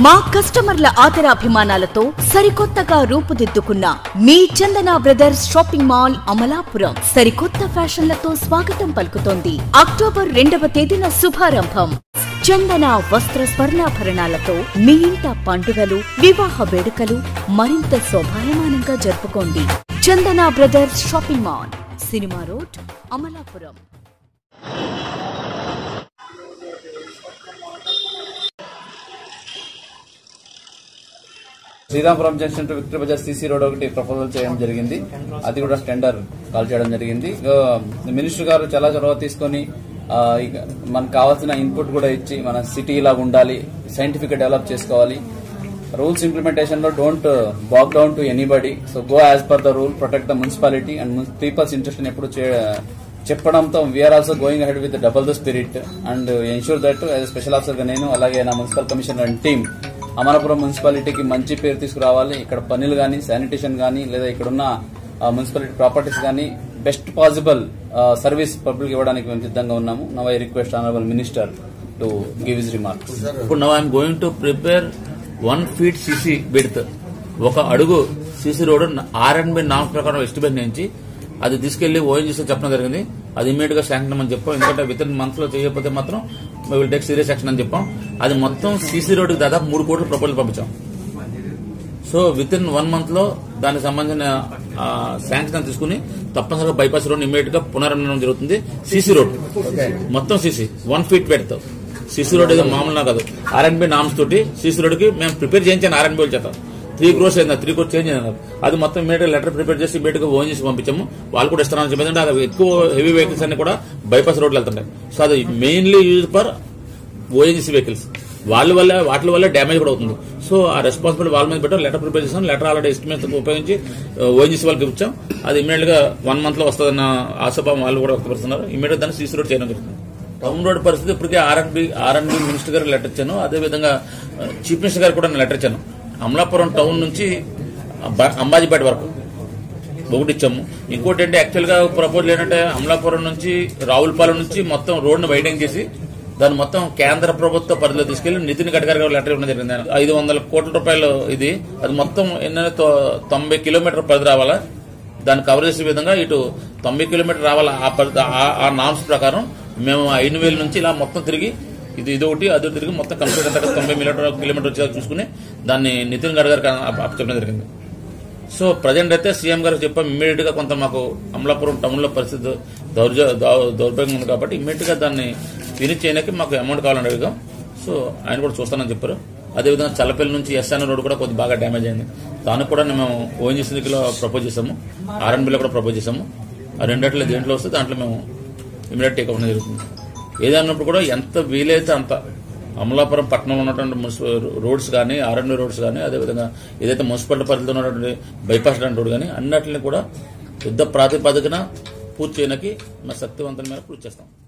మా కస్టమర్ల ఆదరాభిమానాలతో సరికొత్తగా రూపుదిద్దుకున్న మీ Chandana brothers shopping mall Amalapuram సరికొత్త ఫ్యాషన్లతో స్వాగతం పలుకుతోంది. అక్టోబర్ 2వ తేదీన శుభారంభం. చందన వస్త్ర స్వర్ణాభరణాలతో మీ ఇంట పండుగలు, వివాహ వేడుకలు మరింత శోభాయమానంగా జరుపుకోండి. Chandana brothers shopping mall, cinema road, Amalapuram. Sriramapuram junction to Victory బజార్ సీసీ రోడ్ ఒకటి ప్రపోజల్ చేయడం జరిగింది. అది కూడా టెండర్ కాల్ చేయడం జరిగింది. మినిస్టర్ గారు చాలా చొరవ తీసుకుని మనకు కావాల్సిన ఇన్పుట్ కూడా ఇచ్చి మన సిటీ ఇలాగా ఉండాలి, సైంటిఫిక్ డెవలప్ చేసుకోవాలి, రూల్స్ ఇంప్లిమెంటేషన్ లో don't back down to anybody, so go as per the rule, protect the municipality and people's interest ఎప్పుడు చెప్పడంతో we are also going ahead with double the spirit and ensure that as special officer గా నేను అలాగే నా municipal commissioner and team Amalapuram మున్సిపాలిటీకి మంచి పేరు తీసుకురావాలి. ఇక్కడ పనులు గానీ, శానిటేషన్ గానీ, లేదా ఇక్కడున్న మున్సిపాలిటీ ప్రాపర్టీస్ గానీ బెస్ట్ పాసిబుల్ సర్వీస్ పబ్లిక్ ఇవ్వడానికి మేము సిద్ధంగా ఉన్నాము. Now I request honourable minister to give his remarks. ఇప్పుడు now I'm going to prepare 1 feet CC width, 1 అడుగు సీసీ రోడ్ R&B నామ్స్ ప్రకారం ఎస్టిమేట్ నుంచి అది తీసుకెళ్లి ఓఎన్జీసీ చెప్పడం జరిగింది. అది ఇమీడియట్ గా శాంక్షన్ అని చెప్పాం. ఎందుకంటే విత్ ఇన్ మంత్ లో చేయకపోతే మాత్రం విల్ టేక్ సీరియస్ యాక్షన్ అని చెప్పాం. అది మొత్తం సీసీ రోడ్ కి దాదాపు 3 కోట్ల ప్రపోజల్ పంపించాం. సో విత్ ఇన్ 1 month లో దానికి సంబంధించిన శాంక్షన్ తీసుకుని తప్పనిసరిగా బైపాస్ రోడ్ ఇమీడియట్ గా పునర్నిర్మాణం జరుగుతుంది. సీసీ రోడ్ మొత్తం సీసీ 1 feet పెడత సీసీ రోడ్ ఏదో మామూలుగా కాదు. R&B నామ్స్ తోటి సీసీ రోడ్ కి మేము ప్రిపేర్ చేయించాను. R&B వాళ్ళు చేత 3 crores అయింది, 3 crores చేంజ్ అయినారు. అది మొత్తం ఇమీడియట్ లెటర్ ప్రిపేర్ చేసి ఇమీడియట్ గా ఓన్ చేసి పంపించాము. వాళ్ళు కూడా ఇస్తారని చెప్పేది. అది ఎక్కువ హెవీ వెహికల్స్ అన్ని కూడా బైపాస్ రోడ్లు వెళ్తుంటాయి. సో అది mainly use for ONGC vehicles. వాటి వల్ల డ్యామేజ్ కూడా అవుతుంది. సో ఆ రెస్పాన్సిబిలిటీ వాళ్ళ మీద పెట్టాం. లెటర్ ప్రిపేర్ చేసాం. లెటర్ ఆల్రెడీ ఎస్టిమేట్స్ ఉపయోగించి ఓఎన్జీసీ వాళ్ళకి ఇచ్చాం. అది ఇమీడియట్ గా 1 month లో వస్తుందన్న ఆశాభావం వాళ్ళు కూడా వ్యక్తపరుస్తున్నారు. ఇమీడియట్ దాన్ని సీసీ రోడ్ చేయడం జరుగుతుంది. టౌన్ రోడ్ పరిస్థితి ఇప్పటికే ఆర్ఎండ్బి మినిస్టర్ గారికి లెటర్ ఇచ్చాను. అదేవిధంగా చీఫ్ మినిస్టర్ గారికి కూడా నేను లెటర్ ఇచ్చాను. అమలాపురం టౌన్ నుంచి అంబాజీపేట వరకు ఒకటి ఇచ్చాము. ఇంకోటి ఏంటి యాక్చువల్ గా ప్రపోజల్ ఏంటంటే అమలాపురం నుంచి రావులపాలెం నుంచి మొత్తం రోడ్ను వైడింగ్ చేసి దాన్ని మొత్తం కేంద్ర ప్రభుత్వ పరిధిలో తీసుకెళ్లి నితిన్ గడ్కరీ గారు లెటర్ ఇవ్వడం జరిగింది. 500 కోట్ల రూపాయలు ఇది. అది మొత్తం 90 kilometer పరిధి రావాలా. దాన్ని కవర్ చేసే విధంగా ఇటు 90 kilometer రావాలా. ఆ నామ్స్ ప్రకారం మేము 5,000 నుంచి ఇలా మొత్తం తిరిగి ఇది ఒకటి అది తిరిగి మొత్తం కంప్లీట్ 90 kilometer వచ్చేలా చూసుకుని దాన్ని నితిన్ గడ్కరీ చెప్పడం జరిగింది. సో ప్రజెంట్ అయితే సీఎం గారికి చెప్పాం ఇమ్మీడియట్ గా కొంత మాకు అమలాపురం టౌన్ లో పరిస్థితి దౌర్భాగ్యం ఉంది కాబట్టి ఇమ్మీడియట్ గా దాన్ని ఫినిష్ చేయడానికి మాకు అమౌంట్ కావాలని అడిగాం. సో ఆయన కూడా చూస్తానని చెప్పారు. అదేవిధంగా చల్లపల్లి నుంచి ఎస్ఎన్ రోడ్ కూడా కొద్దిగా బాగా డ్యామేజ్ అయింది. దానికి కూడా మేము ఓఎన్జీసీలో ప్రపోజ్ చేసాము, R&Bలో కూడా ప్రపోజ్ చేసాము. ఆ రెండిట్లో దేంట్లో వస్తే దాంట్లో మేము ఇమీడియట్ టేక్ అవ్వడం జరుగుతుంది. ఏదన్నప్పుడు కూడా ఎంత వీలైతే అంత అమలాపురం పట్టణంలో ఉన్నటువంటి రోడ్స్ కానీ, R&B రోడ్స్ కానీ, అదేవిధంగా ఏదైతే మున్సిపాలిటీ పరిధిలో ఉన్నటువంటి బైపాస్ రోడ్ కానీ అన్నింటినీ కూడా యుద్ధ ప్రాతిపదికన పూర్తి చేయడానికి మా శక్తివంతుల మీద కృషి చేస్తాం.